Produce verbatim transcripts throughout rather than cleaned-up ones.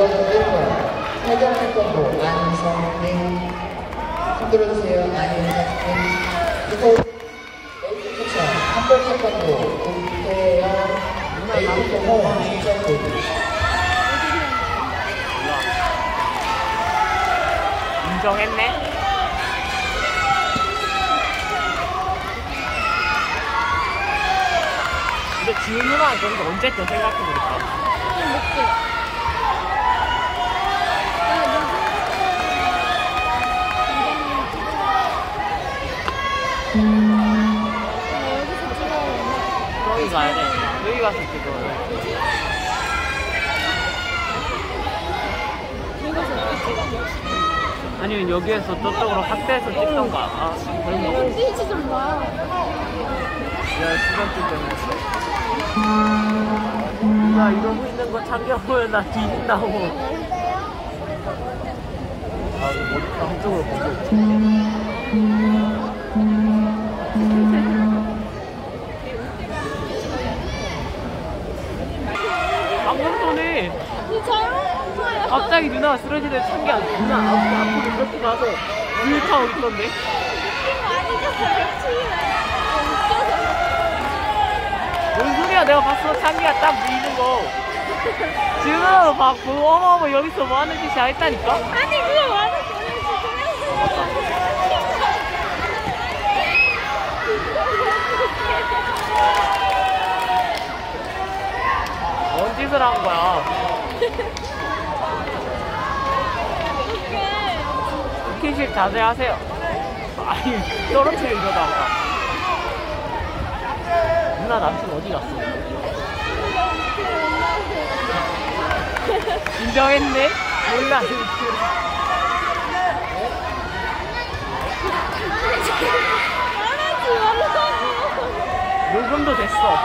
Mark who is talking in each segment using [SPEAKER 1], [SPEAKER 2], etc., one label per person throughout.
[SPEAKER 1] 경기번호 일 번 사장 태권도 안성민 손들어주세요. 안성민. 그리고 에이트 추천 한번 태권도 김태현 에이트 동호 신정구.
[SPEAKER 2] 인정했네. 근데 지훈 누나는 그런 거 언제쯤 생각해보니까 여기 가야 돼. 여기 가서 찍어. 아니면 여기에서 저쪽으로 확대해서 찍던가. 아, 그런 거.
[SPEAKER 3] 삐지 좀 봐.
[SPEAKER 2] 야, 시간 좀 되네. 나 이러고 있는 거 참겨보면 나 뒤진다고. 아, 머리 한쪽으로 보고 있지. 아무것도 전에 갑자기 누나가 쓰러지는 참기 안 누나 앞으로 이렇게 가서 물 타고 있던데. 뭔 소리야? 내가 봤어. 창기가 딱 밀는 거. 지은아도 봤고 어머 어머 여기서 뭐 하는 짓이야 했다니까?
[SPEAKER 3] 아니 그거 맞아.
[SPEAKER 2] 뭔 짓을 한 거야? 스킨십 자제하세요. 아니 떨어뜨려 이러다가. 누나 남친 어디 갔어? 인정했네? 몰라.
[SPEAKER 3] 말하지 말라고.
[SPEAKER 2] 녹음도 됐어.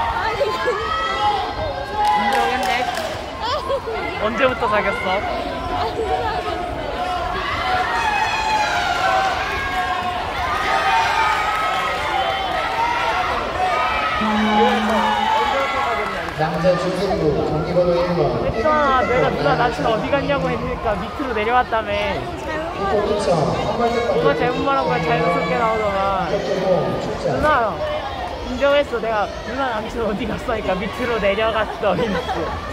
[SPEAKER 2] 인정했네? 언제부터 사귀었어?
[SPEAKER 1] 남자 중등부 경기번호 일 번
[SPEAKER 2] 했잖아. 내가 누나 남친 어디 갔냐고 했으니까 밑으로 내려왔다며. 누가 잘못 말한 거야. 자연스럽게 나오더만. 누나 인정했어. 내가 누나 남친 어디 갔어 하니까 밑으로 내려갔어. 이랬어.